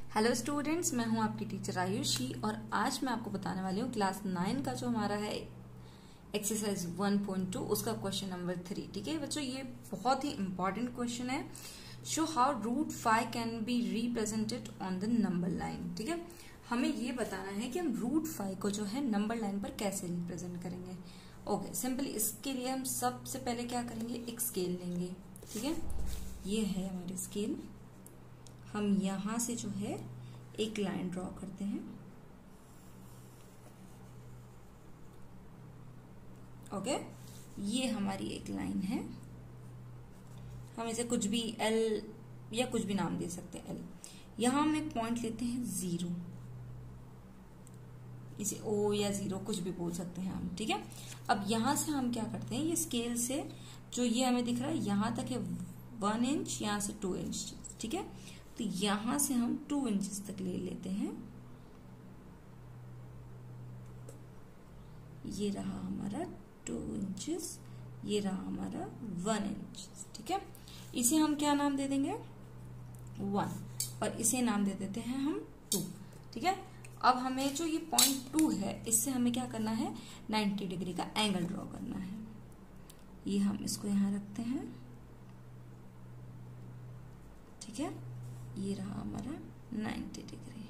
Hello students, मैं हूं आपकी टीचर आयुषी और आज मैं आपको बताने वाली हूं क्लास 9 का जो हमारा है एक्सरसाइज 1.2 उसका क्वेश्चन नंबर 3। ठीक है बच्चों, ये बहुत ही इंपॉर्टेंट क्वेश्चन है। Show how root 5 can be represented on the number line. ठीक है, हमें ये बताना है कि हम रूट 5 को जो है नंबर लाइन पर कैसे रिप्रेजेंट करेंगे। ओके, सिंपली इसके लिए हम सबसे पहले क्या करेंगे, एक स्केल लेंगे। ठीक है, ये है हमारी स्केल। हम यहां से जो है एक लाइन ड्रॉ करते हैं। ओके, ये हमारी एक लाइन है। हम इसे कुछ भी एल या कुछ भी नाम दे सकते हैं। एल, यहां हम एक पॉइंट लेते हैं 0, इसे ओ या 0 कुछ भी बोल सकते हैं हम। ठीक है, अब यहां से हम क्या करते हैं, ये स्केल से जो ये हमें दिख रहा है यहां तक है 1 इंच, यहां से 2 इंच। ठीक है, तो यहां से हम 2 इंचेस तक ले लेते हैं। ये रहा हमारा 2 इंचेस, ये रहा हमारा 1 इंच। ठीक है, इसे हम क्या नाम दे देंगे, 1, और इसे नाम दे देते हैं हम 2। ठीक है, अब हमें जो ये पॉइंट 2 है इससे हमें क्या करना है, 90 डिग्री का एंगल ड्रॉ करना है। ये हम इसको यहां रखते हैं। ठीक है, ये रहा हमारा 90 डिग्री।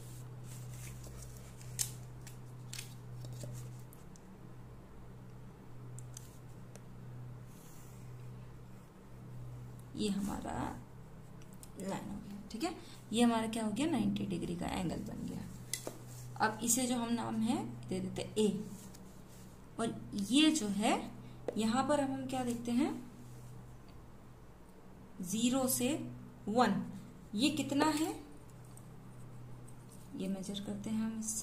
ये हमारा लाइन हो गया। ठीक है, ये हमारा क्या हो गया, 90 डिग्री का एंगल बन गया। अब इसे जो हम नाम है दे देते हैं ए, और ये जो है यहां पर अब हम क्या देखते हैं, 0 से 1, ये कितना है, ये मेजर करते हैं हम इससे।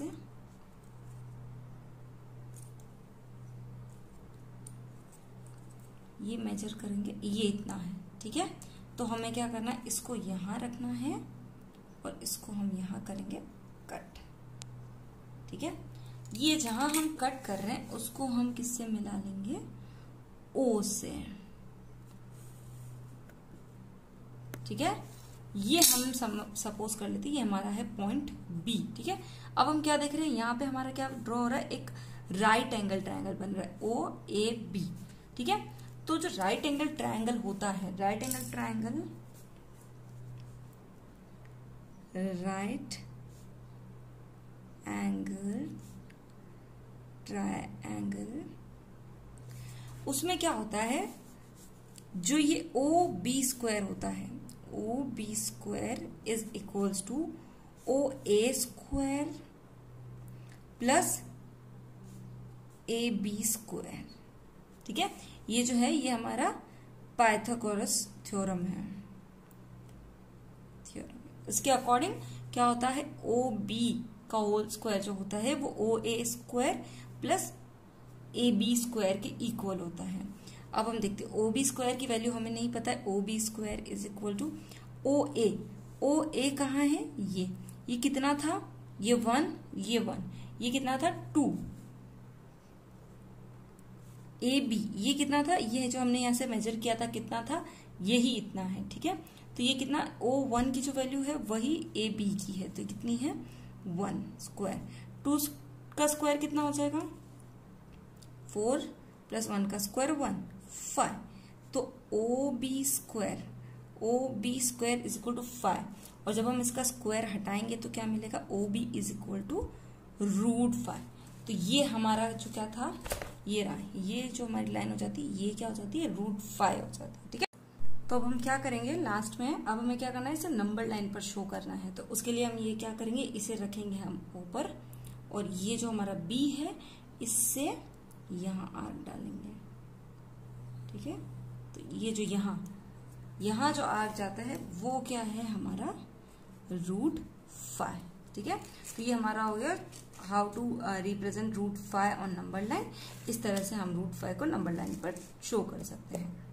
ये मेजर करेंगे, ये इतना है। ठीक है, तो हमें क्या करना है, इसको यहां रखना है और इसको हम यहां करेंगे कट। ठीक है, ये जहां हम कट कर रहे हैं उसको हम किससे मिला लेंगे, ओ से। ठीक है, ये हम सपोज कर लेते हैं ये हमारा है पॉइंट बी। ठीक है, अब हम क्या देख रहे हैं, यहाँ पे हमारा क्या ड्रॉ हो रहा है, एक राइट एंगल ट्रायंगल बन रहा है ओ ए बी। ठीक है, तो जो राइट एंगल ट्रायंगल होता है, right angle triangle, right angle triangle, उसमें क्या होता है, जो ये ओ बी स्क्वायर होता है, O B square is equals to O A square plus A B square. ठीक है, ये जो है ये हमारा पाइथागोरस थ्योरम है। इसके अकॉर्डिंग क्या होता है, ओ बी का होल स्क्वायर जो होता है वो O A square plus A B square के इक्वल होता है। अब हम देखते हैं ओ बी स्क्वायर की वैल्यू हमें नहीं पता है, O B square is equal to O A. O A कहाँ है, ये कितना था, ये 1, ये 1, ये कितना था 2। ए बी ये कितना था, ये जो हमने यहां से मेजर किया था कितना था, यही इतना है। ठीक है, तो ये कितना, O1 की जो वैल्यू है वही ए बी की है, तो कितनी है 1 स्क्वायर। 2 का स्क्वायर कितना हो जाएगा, 4 प्लस 1 का स्क्वायर 1, 5। तो O B square is equal to 5, और जब हम इसका स्क्वायर हटाएंगे तो क्या मिलेगा, O B is equal to root 5। तो ये हमारा जो क्या था, ये रहा, ये जो हमारी लाइन हो जाती है ये क्या हो जाती है, रूट 5 हो जाती है। ठीक है, तो अब हम क्या करेंगे लास्ट में, अब हमें क्या करना है, इसे नंबर लाइन पर शो करना है। तो उसके लिए हम ये क्या करेंगे, इसे रखेंगे हम ऊपर, और ये जो हमारा बी है इससे यहां आर्क डालेंगे। ठीक है, तो ये जो यहां जो आर्क जाता है वो क्या है, हमारा रूट 5। ठीक है, तो ये हमारा हो गया how to represent root 5 on number line. इस तरह से हम रूट 5 को नंबर लाइन पर शो कर सकते हैं।